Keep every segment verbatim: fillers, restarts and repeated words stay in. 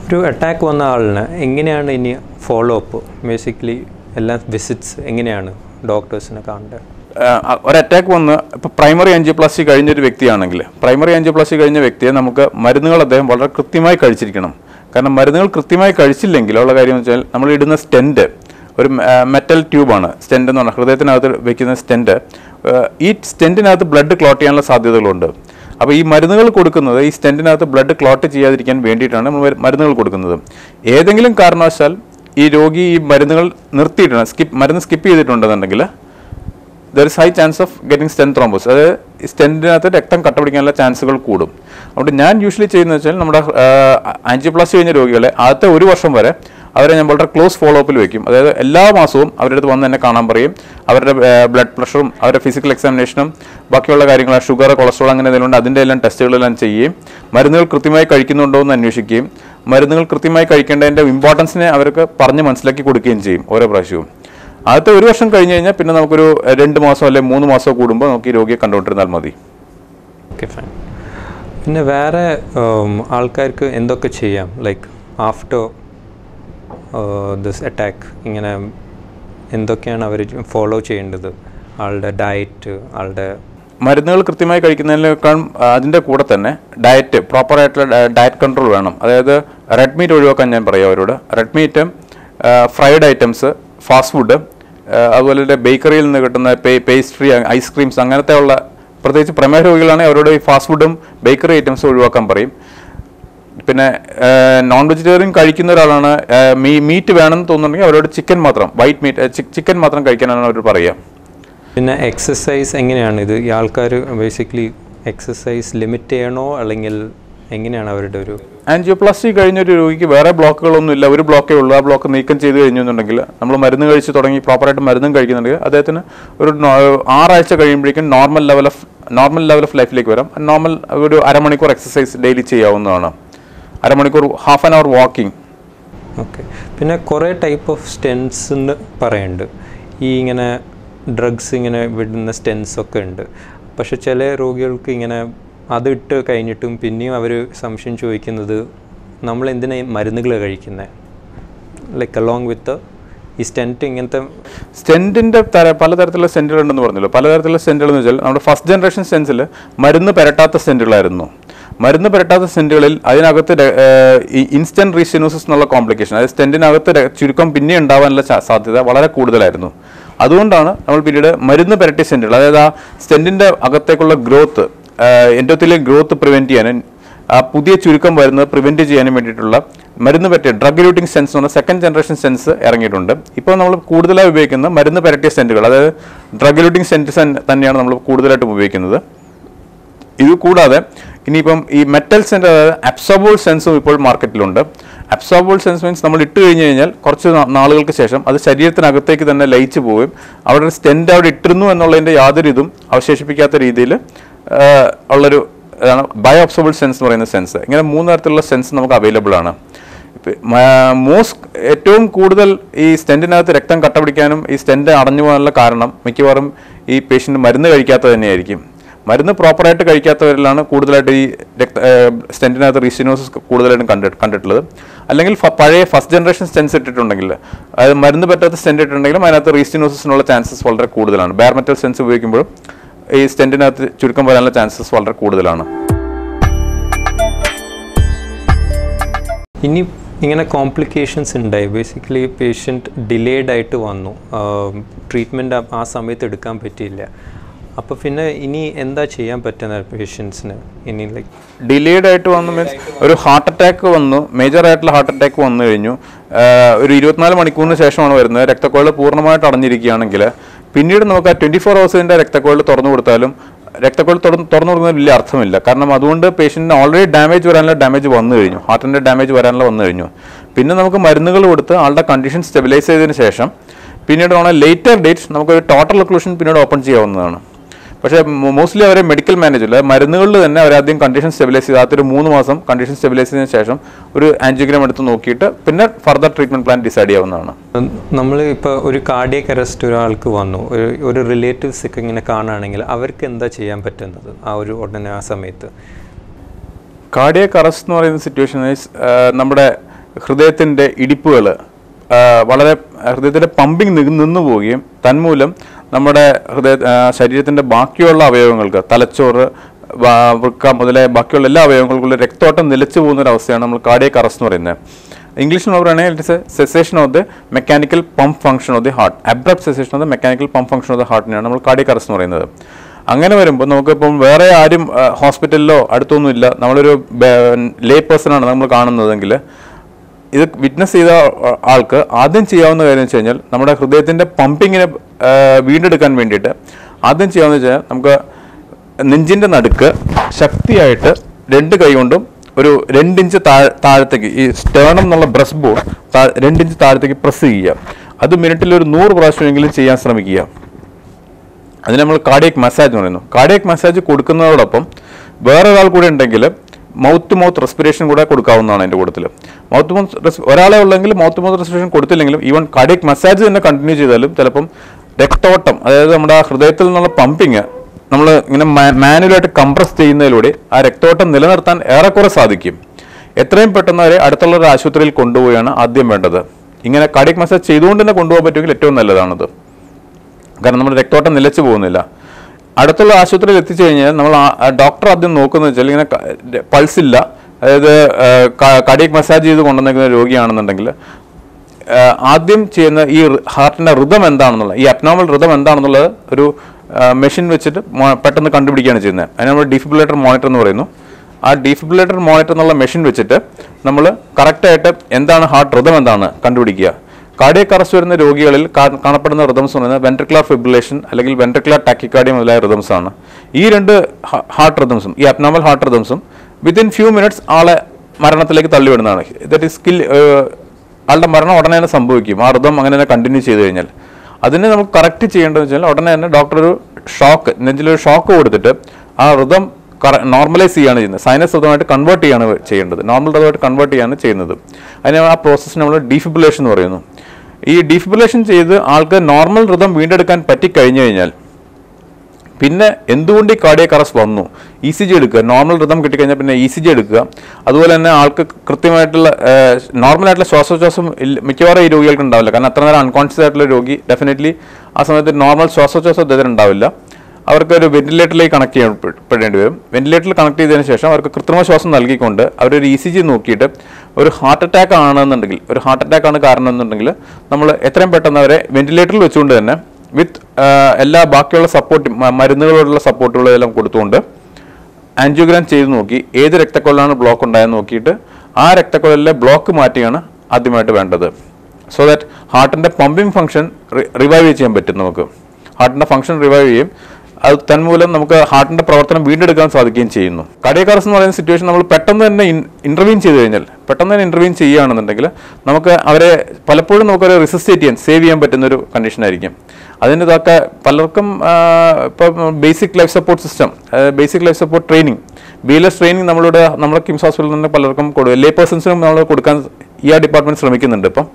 ഒരു അറ്റാക്ക് വന്ന ആളിന് എങ്ങനെയാണ് ഇനി ഫോളോ അപ്പ് ബേസിക്കലി എല്ലാ വിസിറ്റ്സ് എങ്ങനെയാണ് ഡോക്ടേഴ്സിനെ കാണേണ്ടത്? ഒരു അറ്റാക്ക് വന്ന് ഇപ്പോൾ പ്രൈമറി ആൻജിയോപ്ലാസ്റ്റി കഴിഞ്ഞൊരു വ്യക്തിയാണെങ്കിൽ പ്രൈമറി ആൻജിയോപ്ലാസ്റ്റി കഴിഞ്ഞ വ്യക്തിയെ നമുക്ക് മരുന്നുകൾ അദ്ദേഹം വളരെ കൃത്യമായി കഴിച്ചിരിക്കണം. കാരണം മരുന്നുകൾ കൃത്യമായി കഴിച്ചില്ലെങ്കിൽ ഉള്ള കാര്യം എന്ന് വെച്ചാൽ നമ്മൾ ഇടുന്ന സ്റ്റെൻറ്റ് ഒരു മെറ്റൽ ട്യൂബാണ്. സ്റ്റെൻറ്റ് എന്ന് പറഞ്ഞാൽ ഹൃദയത്തിനകത്ത് വെക്കുന്ന സ്റ്റെൻറ്റ്. ഈ സ്റ്റെൻറ്റിനകത്ത് ബ്ലഡ് ക്ലോട്ട് ചെയ്യാനുള്ള സാധ്യതകളുണ്ട്. അപ്പോൾ ഈ മരുന്നുകൾ കൊടുക്കുന്നത് ഈ സ്റ്റെൻറ്റിനകത്ത് ബ്ലഡ് ക്ലോട്ട് ചെയ്യാതിരിക്കാൻ വേണ്ടിയിട്ടാണ് നമ്മൾ മരുന്നുകൾ കൊടുക്കുന്നത്. ഏതെങ്കിലും കാരണവശാൽ ഈ രോഗി ഈ മരുന്നുകൾ നിർത്തിയിട്ടാണ് സ്കിപ്പ് മരുന്ന് സ്കിപ്പ് ചെയ്തിട്ടുണ്ടെന്നുണ്ടെങ്കിൽ there is high chance of getting stent thrombosis. അത് സ്റ്റെൻറ്റിനകത്ത് രക്തം കട്ട പിടിക്കാനുള്ള ചാൻസുകൾ കൂടും. അതുകൊണ്ട് ഞാൻ യൂഷ്വലി ചെയ്യുന്നത് വെച്ചാൽ നമ്മുടെ ആൻജിയോപ്ലാസ്റ്റി കഴിഞ്ഞ രോഗികളെ ആദ്യത്തെ ഒരു വർഷം വരെ അവരെ ഞാൻ വളരെ ക്ലോസ് ഫോളോ അപ്പിൽ വയ്ക്കും. അതായത് എല്ലാ മാസവും അവരുടെ അടുത്ത് വന്ന് എന്നെ കാണാൻ പറയും. അവരുടെ ബ്ലഡ് പ്രഷറും അവരുടെ ഫിസിക്കൽ എക്സാമിനേഷനും ബാക്കിയുള്ള കാര്യങ്ങൾ ഷുഗർ കൊളസ്ട്രോൾ അങ്ങനെ എന്തെങ്കിലും ഉണ്ട് അതിൻ്റെ എല്ലാം ടെസ്റ്റുകളെല്ലാം ചെയ്യുകയും മരുന്നുകൾ കൃത്യമായി കഴിക്കുന്നുണ്ടോ എന്ന് അന്വേഷിക്കുകയും മരുന്നുകൾ കൃത്യമായി കഴിക്കേണ്ടതിൻ്റെ ഇമ്പോർട്ടൻസിനെ അവർക്ക് പറഞ്ഞ് മനസ്സിലാക്കി കൊടുക്കുകയും ചെയ്യും ഓരോ പ്രാവശ്യവും. ആദ്യത്തെ ഒരു വർഷം കഴിഞ്ഞ് കഴിഞ്ഞാൽ പിന്നെ നമുക്കൊരു രണ്ട് മാസം അല്ലെങ്കിൽ മൂന്ന് മാസം കൂടുമ്പോൾ നമുക്ക് ഈ രോഗിയെ കണ്ടുകൊണ്ടിരുന്നാൽ മതി. Okay, fine. പിന്നെ വേറെ ആൾക്കാർക്ക് എന്തൊക്കെ ചെയ്യാം ലൈക്ക് ആഫ്റ്റർ ദിസ് അറ്റാക്ക്? ഇങ്ങനെ എന്തൊക്കെയാണ് അവർ ഫോളോ ചെയ്യേണ്ടത്? ആളുടെ ഡയറ്റ്, ആളുടെ മരുന്നുകൾ കൃത്യമായി കഴിക്കുന്നതിനേക്കാൾ അതിൻ്റെ കൂടെ തന്നെ ഡയറ്റ്, പ്രോപ്പറായിട്ടുള്ള ഡയറ്റ് കൺട്രോൾ വേണം. അതായത് റെഡ് മീറ്റ് ഒഴിവാക്കാൻ ഞാൻ പറയാം അവരോട്. Red meat, fried items, fast food, അതുപോലെ തന്നെ ബേക്കറിയിൽ നിന്ന് കിട്ടുന്ന പേ പേസ്ട്രി ഐസ്ക്രീംസ് അങ്ങനത്തെ ഉള്ള പ്രത്യേകിച്ച് പ്രമേഹ രോഗികളാണെങ്കിൽ അവരോട് ഈ ഫാസ്റ്റ് ഫുഡും ബേക്കറി ഐറ്റംസും ഒഴിവാക്കാൻ പറയും. പിന്നെ നോൺ വെജിറ്റേറിയൻ കഴിക്കുന്ന ഒരാളാണ് മീ മീറ്റ് വേണമെന്ന് തോന്നുന്നുണ്ടെങ്കിൽ അവരോട് ചിക്കൻ മാത്രം വൈറ്റ് മീറ്റ് ചിക്കൻ മാത്രം കഴിക്കാനാണ് അവർ പറയുക. പിന്നെ എക്സസൈസ് എങ്ങനെയാണ് ഇത്? ഈ ആൾക്കാർ ബേസിക്കലി എക്സസൈസ് ലിമിറ്റ് ചെയ്യണോ അല്ലെങ്കിൽ എങ്ങനെയാണ് അവരുടെ ഒരു? ആൻജിയോപ്ലാസ്റ്റി കഴിഞ്ഞൊരു രോഗിക്ക് വേറെ ബ്ലോക്കുകളൊന്നുമില്ല, ഒരു ബ്ലോക്കേ ഉള്ളൂ. ആ ബ്ലോക്ക് നീക്കം ചെയ്ത് കഴിഞ്ഞെന്നുണ്ടെങ്കിൽ നമ്മൾ മരുന്ന് കഴിച്ച് തുടങ്ങി പ്രോപ്പറായിട്ട് മരുന്നും കഴിക്കുന്നുണ്ടെങ്കിൽ അദ്ദേഹത്തിന് ഒരു ആറാഴ്ച കഴിയുമ്പോഴേക്കും normal level of normal level of ലൈഫിലേക്ക് വരാം. നോർമൽ ഒരു അരമണിക്കൂർ എക്സസൈസ് ഡെയിലി ചെയ്യാവുന്നതാണ്. അരമണിക്കൂർ half an hour walking. Okay. പിന്നെ കുറേ ടൈപ്പ് ഓഫ് സ്റ്റെൻസ് എന്ന് പറയുന്നുണ്ട്. ഈ ഇങ്ങനെ ഡ്രഗ്സ് ഇങ്ങനെ വിടുന്ന സ്റ്റെൻസ് ഒക്കെ ഉണ്ട്. പക്ഷെ ചില രോഗികൾക്ക് ഇങ്ങനെ അത് ഇട്ട് കഴിഞ്ഞിട്ടും പിന്നെയും അവർ സംശയം ചോദിക്കുന്നത് നമ്മൾ എന്തിനാണ് മരുന്നുകൾ കഴിക്കുന്നത് ലൈക്ക് അലോങ് വിത്ത് ഈ സ്റ്റെൻറ്റ്? ഇങ്ങനത്തെ സ്റ്റെൻറ്റിൻ്റെ തര പലതരത്തിലുള്ള സ്റ്റെൻറ്റുകൾ ഉണ്ടെന്ന് പറഞ്ഞല്ലോ. പലതരത്തിലുള്ള സ്റ്റെൻറ്റുകൾ എന്ന് വെച്ചാൽ നമ്മുടെ ഫസ്റ്റ് ജനറേഷൻ സ്റ്റെൻസിൽ മരുന്ന് പെരട്ടാത്ത സ്റ്റെൻറ്റുകളായിരുന്നു. മരുന്ന് പെരട്ടാത്ത സ്റ്റെൻറ്റുകളിൽ അതിനകത്ത് ഈ ഇൻസ്റ്റൻറ്റ് റീസ്റ്റെനോസിസ് എന്നുള്ള കോംപ്ലിക്കേഷൻ, അതായത് സ്റ്റെൻറ്റിനകത്ത് ചുരുക്കം പിന്നെ ഉണ്ടാവാനുള്ള സാധ്യത വളരെ കൂടുതലായിരുന്നു. അതുകൊണ്ടാണ് നമ്മൾ പിന്നീട് മരുന്ന് പെരട്ടിയ സ്റ്റെൻറ്റുകൾ, അതായത് ആ സ്റ്റെൻറ്റിൻ്റെ അകത്തേക്കുള്ള ഗ്രോത്ത്, എൻഡോത്തീലിയൽ ഗ്രോത്ത് പ്രിവെൻറ്റ് ചെയ്യാനും ആ പുതിയ ചുരുക്കം വരുന്നത് പ്രിവെൻറ്റ് ചെയ്യാനും വേണ്ടിയിട്ടുള്ള മരുന്ന് പറ്റിയ ഡ്രഗ് എലൂട്ടിംഗ് സ്റ്റെൻസ് എന്ന് പറഞ്ഞാൽ സെക്കൻഡ് ജനറേഷൻ സ്റ്റെൻസ് ഇറങ്ങിയിട്ടുണ്ട്. ഇപ്പോൾ നമ്മൾ കൂടുതലായി ഉപയോഗിക്കുന്ന മരുന്ന് പരട്ടിയ സ്റ്റെൻറ്റുകൾ, അതായത് ഡ്രഗ് എലൂട്ടിംഗ് സ്റ്റെൻസ് തന്നെയാണ് നമ്മൾ കൂടുതലായിട്ടും ഉപയോഗിക്കുന്നത്. ഇത് കൂടാതെ ഇനിയിപ്പം ഈ മെറ്റൽ സ്റ്റെൻറ്റ്, അതായത് അബ്സോർബിൾ സ്റ്റെൻസും ഇപ്പോൾ മാർക്കറ്റിലുണ്ട്. അബ്സോർബിൾ സ്റ്റെൻസ് മീൻസ് നമ്മൾ ഇട്ട് കഴിഞ്ഞ് കഴിഞ്ഞാൽ കുറച്ച് നാളുകൾക്ക് ശേഷം അത് ശരീരത്തിനകത്തേക്ക് തന്നെ ലയിച്ച് പോവുകയും അവിടെ ഒരു സ്റ്റെൻറ്റ് അവിടെ ഇട്ടിരുന്നു എന്നുള്ളതിൻ്റെ യാതൊരു ഇതും അവശേഷിപ്പിക്കാത്ത രീതിയിൽ ഉള്ളൊരു ഇതാണ് ബയോ അബ്സോർബിൾ സ്റ്റെൻസ് എന്ന് പറയുന്ന സ്റ്റെൻസ്. ഇങ്ങനെ മൂന്ന് തരത്തിലുള്ള സ്റ്റെൻസ് നമുക്ക് അവൈലബിൾ ആണ്. മോസ്റ്റ് ഏറ്റവും കൂടുതൽ ഈ സ്റ്റെൻറ്റിനകത്ത് രക്തം കട്ട പിടിക്കാനും ഈ സ്റ്റെൻറ്റ് അടഞ്ഞു പോകാനുള്ള കാരണം മിക്കവാറും ഈ പേഷ്യൻ്റ് മരുന്ന് കഴിക്കാത്തത് തന്നെയായിരിക്കും. മരുന്ന് പ്രോപ്പറായിട്ട് കഴിക്കാത്തവരിലാണ് കൂടുതലായിട്ട് ഈ രക്ത സ്റ്റെൻറ്റിനകത്ത് റീസ്റ്റെനോസിസ് കൂടുതലായിട്ടും കണ്ടി കണ്ടിട്ടുള്ളത്. അല്ലെങ്കിൽ പഴയ ഫസ്റ്റ് ജനറേഷൻ സ്റ്റെൻസ് ഇട്ടിട്ടുണ്ടെങ്കിൽ, അതായത് മരുന്ന് പറ്റാത്ത സ്റ്റെൻറ്റ് ഇട്ടിട്ടുണ്ടെങ്കിലും അതിനകത്ത് റീസ്റ്റെനോസിസിനുള്ള ചാൻസസ് വളരെ കൂടുതലാണ്. ബെയർ മെറ്റൽ സ്റ്റെൻസ് ഉപയോഗിക്കുമ്പോഴും ഈ സ്റ്റെൻറ്റിനകത്ത് ചുരുക്കം വരാനുള്ള ചാൻസസ് വളരെ കൂടുതലാണ്. ഇനി ഇങ്ങനെ കോംപ്ലിക്കേഷൻസ് ഉണ്ടായി, ബേസിക്കലി പേഷ്യൻറ്റ് ഡിലേഡ് ആയിട്ട് വന്നു, ട്രീറ്റ്മെൻറ്റ് ആ സമയത്ത് എടുക്കാൻ പറ്റിയില്ല, അപ്പോൾ പിന്നെ ഇനി എന്താ ചെയ്യാൻ പറ്റുന്ന പേഷ്യൻസിന്? ഇനി ലൈക്ക് ഡിലേഡ് ആയിട്ട് വന്നു മീൻസ് ഒരു ഹാർട്ട് അറ്റാക്ക് വന്നു, മേജർ ആയിട്ടുള്ള ഹാർട്ട് അറ്റാക്ക് വന്നു കഴിഞ്ഞു, ഒരു ഇരുപത്തിനാല് മണിക്കൂറിന് ശേഷമാണ് വരുന്നത്, രക്തക്കുഴൽ പൂർണ്ണമായിട്ട് അടഞ്ഞിരിക്കുകയാണെങ്കിൽ പിന്നീട് നമുക്ക് ആ ട്വൻറ്റി ഫോർ ഹവേഴ്സിൻ്റെ രക്തക്കുഴൽ തുറന്നു കൊടുത്താലും രക്തക്കുഴൽ തുറന്ന് തുറന്നു കൊടുക്കുന്നതിന് വലിയ അർത്ഥമില്ല. കാരണം അതുകൊണ്ട് പേഷ്യൻറ്റിന് ഓൾറെഡി ഡാമേജ് വരാനുള്ള ഡാമേജ് വന്നു കഴിഞ്ഞു, ഹാർട്ടിൻ്റെ ഡാമേജ് വരാനുള്ള വന്നു കഴിഞ്ഞു. പിന്നെ നമുക്ക് മരുന്നുകൾ കൊടുത്ത് ആളുടെ കണ്ടീഷൻ സ്റ്റെബിലൈസ് ചെയ്തതിന് ശേഷം പിന്നീട് നമ്മൾ ലേറ്റർ ഡേറ്റ് നമുക്കൊരു ടോട്ടൽ ഒക്ലൂഷൻ പിന്നീട് ഓപ്പൺ ചെയ്യാവുന്നതാണ്. പക്ഷേ മോസ്റ്റ്ലി അവരെ മെഡിക്കൽ മാനേജർ മരുന്നുകളിൽ തന്നെ അവരാദ്യം കണ്ടീഷൻ സ്റ്റെബിലൈസ് ചെയ്ത് അതൊരു മൂന്ന് മാസം കണ്ടീഷൻ സ്റ്റെബിലൈസ് ചെയ്തതിന് ശേഷം ഒരു ആൻജിയോഗ്രാം എടുത്ത് നോക്കിയിട്ട് പിന്നെ ഫർദർ ട്രീറ്റ്മെൻറ്റ് പ്ലാൻ ഡിസൈഡ് ചെയ്യാവുന്നതാണ്. നമ്മൾ ഇപ്പോൾ ഒരു കാർഡിയക് അറസ്റ്റ് ഒരാൾക്ക് വന്നു, ഒരു ഒരു റിലേറ്റീവ്സ് ഒക്കെ ഇങ്ങനെ കാണുകയാണെങ്കിൽ അവർക്ക് എന്താ ചെയ്യാൻ പറ്റുന്നത് ആ ഒരു ഉടനെ ആ സമയത്ത്? കാർഡിയക് അറസ്റ്റ് എന്ന് പറയുന്ന സിറ്റുവേഷൻ നമ്മുടെ ഹൃദയത്തിൻ്റെ ഇടിപ്പുകൾ വളരെ ഹൃദയത്തിൻ്റെ പമ്പിങ് നിന്നു പോവുകയും തന്മൂലം നമ്മുടെ ഹൃദയ ശരീരത്തിൻ്റെ ബാക്കിയുള്ള അവയവങ്ങൾക്ക് തലച്ചോറ് വൃക്ക മുതലായ ബാക്കിയുള്ള എല്ലാ അവയവങ്ങൾക്കുള്ള രക്തോട്ടം നിലച്ചു പോകുന്ന ഒരു അവസ്ഥയാണ് നമ്മൾ കാർഡിയക് അറസ്റ്റ് എന്ന് പറയുന്നത്. ഇംഗ്ലീഷിൽ പറയുകയാണെങ്കിൽ it's a cessation of the mechanical pump function of the heart. Abrupt cessation of the mechanical pump function of the ഹാർട്ടിനെയാണ് നമ്മൾ കാർഡിയക് അറസ്റ്റ് എന്ന് പറയുന്നത്. അങ്ങനെ വരുമ്പോൾ നമുക്കിപ്പം വേറെ ആരും ഹോസ്പിറ്റലിലോ അടുത്തൊന്നുമില്ല, നമ്മളൊരു ലേ പേഴ്സണാണ് നമ്മൾ കാണുന്നതെങ്കിൽ ഇത് വിറ്റ്നസ് ചെയ്ത ആൾക്ക് ആദ്യം ചെയ്യാവുന്ന കാര്യം വെച്ച് കഴിഞ്ഞാൽ നമ്മുടെ ഹൃദയത്തിൻ്റെ പമ്പിങ്ങിനെ വീണ്ടെടുക്കാൻ വേണ്ടിയിട്ട് ആദ്യം ചെയ്യാമെന്ന് വെച്ചാൽ നമുക്ക് നെഞ്ചിൻ്റെ നടുക്ക് ശക്തിയായിട്ട് രണ്ട് കൈ കൊണ്ടും ഒരു രണ്ടിഞ്ച് താഴ് താഴത്തേക്ക് ഈ സ്റ്റേർണം എന്നുള്ള ബ്രസ്റ്റ് ബോൺ താ രണ്ടിഞ്ച് താഴത്തേക്ക് പ്രസ് ചെയ്യുക. അത് മിനിറ്റിൽ ഒരു നൂറ് പ്രാവശ്യമെങ്കിലും ചെയ്യാൻ ശ്രമിക്കുക. അതിന് നമ്മൾ കാർഡിയക് മസാജ് എന്ന് പറയുന്നു. കാർഡിയക് മസാജ് കൊടുക്കുന്നതോടൊപ്പം വേറൊരാൾ കൂടെ ഉണ്ടെങ്കിൽ മൗത്ത് ടു മൗത്ത് റെസ്പിറേഷൻ കൂടെ കൊടുക്കാവുന്നതാണ് അതിൻ്റെ കൂട്ടത്തിൽ. മൗത്ത് ടു മൗത്ത് റെസ് ഒരാളെ ഉള്ളെങ്കിൽ മൗത്ത് ടു മൗത്ത് റെസ്പിറേഷൻ കൊടുത്തില്ലെങ്കിലും ഈവൻ കാർഡിയക് മസാജ് തന്നെ കണ്ടിന്യൂ ചെയ്താലും ചിലപ്പം രക്തോട്ടം, അതായത് നമ്മുടെ ഹൃദയത്തിൽ നിന്നുള്ള പമ്പിങ് നമ്മൾ ഇങ്ങനെ മാനുവലായിട്ട് കംപ്രസ് ചെയ്യുന്നതിലൂടെ ആ രക്തോട്ടം നിലനിർത്താൻ ഏറെക്കുറെ സാധിക്കും. എത്രയും പെട്ടെന്ന് അവരെ അടുത്തുള്ള ഒരു ആശുപത്രിയിൽ കൊണ്ടുപോയാണ് ആദ്യം വേണ്ടത്. ഇങ്ങനെ കാർഡിയക് മസാജ് ചെയ്തുകൊണ്ട് തന്നെ കൊണ്ടുപോകാൻ പറ്റുമെങ്കിൽ ഏറ്റവും നല്ലതാണത്. കാരണം നമ്മുടെ രക്തോട്ടം നിലച്ചു പോകുന്നില്ല. അടുത്തുള്ള ആശുപത്രിയിൽ എത്തിച്ചു കഴിഞ്ഞാൽ നമ്മൾ ഡോക്ടർ ആദ്യം നോക്കുന്നത് വെച്ചാൽ ഇങ്ങനെ പൾസില്ല, അതായത് കാർഡിയക് മസാജ് ചെയ്ത് കൊണ്ടുവന്നിരിക്കുന്ന രോഗിയാണെന്നുണ്ടെങ്കിൽ ആദ്യം ചെയ്യുന്ന ഈ ഹാർട്ടിൻ്റെ ഋതം എന്താണെന്നുള്ള, ഈ അബ്നോർമൽ ഋതം എന്താണെന്നുള്ളത് ഒരു മെഷീൻ വെച്ചിട്ട് പെട്ടെന്ന് കണ്ടുപിടിക്കുകയാണ് ചെയ്യുന്നത്. അതിന് നമ്മൾ ഡിഫിബ്രിലേറ്റർ മോണിറ്റർ എന്ന് പറയുന്നു. ആ ഡിഫിബ്രിലേറ്റർ മോണിറ്റർ എന്നുള്ള മെഷീൻ വെച്ചിട്ട് നമ്മൾ കറക്റ്റായിട്ട് എന്താണ് ഹാർട്ട് ഋതം എന്താണ് കണ്ടുപിടിക്കുക. കാർഡിയക് അറസ്റ്റ് വരുന്ന രോഗികളിൽ കാണപ്പെടുന്ന റിതംസ് എന്ന് പറയുന്നത് വെൻട്രിക്കുലർ ഫിബ്രിലേഷൻ അല്ലെങ്കിൽ വെൻട്രിക്കുലർ ടാക്കിക്കാർഡിയ മുതലായ റിതംസ് ആണ്. ഈ രണ്ട് ഹാർട്ട് റിതംസും ഈ അബ്നോർമൽ ഹാർട്ട് റിതംസും വിത്തിൻ ഫ്യൂ മിനിറ്റ്സ് ആളെ മരണത്തിലേക്ക് തള്ളിവിടുന്നതാണ്. ദറ്റ് ഈസ് സ്കിൽ ആളുടെ മരണം ഉടനെ തന്നെ സംഭവിക്കും ആ റിതം അങ്ങനെ തന്നെ കണ്ടിന്യൂ ചെയ്ത് കഴിഞ്ഞാൽ. അതിന് നമുക്ക് കറക്റ്റ് ചെയ്യേണ്ടതെന്ന് വെച്ചാൽ ഉടനെ തന്നെ ഡോക്ടർ ഒരു ഷോക്ക്, നെഞ്ചിലൊരു ഷോക്ക് കൊടുത്തിട്ട് ആ റിതം നോർമലൈസ് ചെയ്യുകയാണ് ചെയ്യുന്നത്. സൈനസ് റിതമായിട്ട് കൺവേർട്ട് ചെയ്യാണ് ചെയ്യേണ്ടത്, നോർമൽ റിതമായിട്ട് കൺവേർട്ട് ചെയ്യാണ് ചെയ്യുന്നത്. അതിന് ആ പ്രോസസ്സിന് നമ്മൾ ഡീഫിബ്രിലേഷൻ എന്ന് പറയുന്നു. ഈ ഡീഫിബ്രിലേഷൻ ചെയ്ത് ആൾക്ക് നോർമൽ റിതം വീണ്ടെടുക്കാൻ പറ്റിക്കഴിഞ്ഞു കഴിഞ്ഞാൽ പിന്നെ എന്തുകൊണ്ട് ഈ കാർഡിയക് അറസ്റ്റ് വന്നു, ഇ സി ജി എടുക്കുക. നോർമൽ റിതം കിട്ടിക്കഴിഞ്ഞാൽ പിന്നെ ഇ സി ജി എടുക്കുക. അതുപോലെ തന്നെ ആൾക്ക് കൃത്യമായിട്ടുള്ള നോർമലായിട്ടുള്ള ശ്വാസോച്ഛ്വാസം മിക്കവാറും ഈ രോഗികൾക്ക് ഉണ്ടാവില്ല. കാരണം അത്ര നേരം അൺകോൺഷ്യസ് ആയിട്ടുള്ള രോഗി ഡെഫിനറ്റ്ലി ആ സമയത്ത് നോർമൽ ശ്വാസോച്ഛ്വാസം അദ്ദേഹത്തിന് ഉണ്ടാവില്ല. അവർക്ക് ഒരു വെന്റിലേറ്ററിലേക്ക് കണക്ട് ചെയ്യപ്പെടേണ്ടി വരും. വെന്റിലേറ്ററിൽ കണക്ട് ചെയ്തതിന് ശേഷം അവർക്ക് കൃത്രിമ ശ്വാസം നൽകിക്കൊണ്ട് അവരൊരു ഇ സി ജി നോക്കിയിട്ട് ഒരു ഹാർട്ട് അറ്റാക്ക് ആണെന്നുണ്ടെങ്കിൽ ഒരു ഹാർട്ട് അറ്റാക്ക് ആണ് കാരണം എന്നുണ്ടെങ്കിൽ നമ്മൾ എത്രയും പെട്ടെന്ന് അവരെ വെന്റിലേറ്ററിൽ വെച്ചുകൊണ്ട് തന്നെ വിത്ത് എല്ലാ ബാക്കിയുള്ള സപ്പോർട്ട് മരുന്നുകളോടുള്ള സപ്പോർട്ടുകളെല്ലാം കൊടുത്തുകൊണ്ട് ആൻജിയോഗ്രാം ചെയ്ത് നോക്കി ഏത് രക്തക്കൊഴലാണ് ബ്ലോക്ക് ഉണ്ടായെന്ന് നോക്കിയിട്ട് ആ രക്തക്കൊഴലിലെ ബ്ലോക്ക് മാറ്റിയാണ് ആദ്യമായിട്ട് വേണ്ടത്. സോ ദാറ്റ് ഹാർട്ടിൻ്റെ പമ്പിങ് ഫംഗ്ഷൻ റിവൈവ് ചെയ്യാൻ പറ്റും. നമുക്ക് ഹാർട്ടിൻ്റെ ഫംഗ്ഷൻ റിവൈവ് ചെയ്യും. അത് തന്മൂലം നമുക്ക് ഹാർട്ടിൻ്റെ പ്രവർത്തനം വീണ്ടെടുക്കാൻ സാധിക്കുകയും ചെയ്യുന്നു. കാർഡിയക് അറസ്റ്റ് എന്ന് പറയുന്ന സിറ്റുവേഷൻ നമ്മൾ പെട്ടെന്ന് തന്നെ ഇൻ്റർവീൻ ചെയ്ത് കഴിഞ്ഞാൽ പെട്ടെന്ന് തന്നെ ഇൻ്റർവീൻ ചെയ്യുകയാണെന്നുണ്ടെങ്കിൽ നമുക്ക് അവരെ പലപ്പോഴും നമുക്കവരെ റെസിസ്റ്റേറ്റ് ചെയ്യാൻ സേവ് ചെയ്യാൻ പറ്റുന്നൊരു കണ്ടീഷനായിരിക്കും. അതിന് ഇതൊക്കെ പലർക്കും ഇപ്പം basic life support system, basic life support training, B L S training നമ്മളുടെ നമ്മുടെ കിംസ് ഹോസ്പിറ്റലിൽ നിന്ന് പലർക്കും കൊടുക്കും. ലേ പേഴ്സൺസിനും നമ്മൾ കൊടുക്കാൻ ഈ ആ ഡിപ്പാർട്ട്മെൻറ്റ് ശ്രമിക്കുന്നുണ്ട്. ഇപ്പം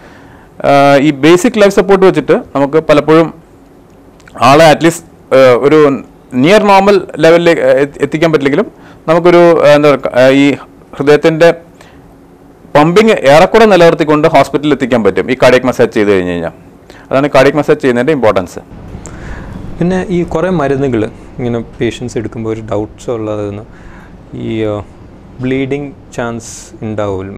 ഈ ബേസിക് ലൈഫ് സപ്പോർട്ട് വെച്ചിട്ട് നമുക്ക് പലപ്പോഴും ആളെ അറ്റ്ലീസ്റ്റ് ഒരു നിയർ നോർമൽ ലെവലിലേക്ക് എത്തിക്കാൻ പറ്റില്ലെങ്കിലും നമുക്കൊരു എന്താ പറയുക ഈ ഹൃദയത്തിൻ്റെ പമ്പിങ് ഏറെക്കുറെ നിലനിർത്തിക്കൊണ്ട് ഹോസ്പിറ്റലിൽ എത്തിക്കാൻ പറ്റും ഈ കാർഡിയക് മസാജ് ചെയ്ത് കഴിഞ്ഞ് കഴിഞ്ഞാൽ. അതാണ് കാർഡിയക് മസാജ് ചെയ്യുന്നതിൻ്റെ ഇമ്പോർട്ടൻസ്. പിന്നെ ഈ കുറേ മരുന്നുകൾ ഇങ്ങനെ പേഷ്യൻസ് എടുക്കുമ്പോൾ ഒരു ഡൗട്ട്സ് ഉള്ളതെന്ന് ഈ ബ്ലീഡിങ് ചാൻസ് ഉണ്ടാവും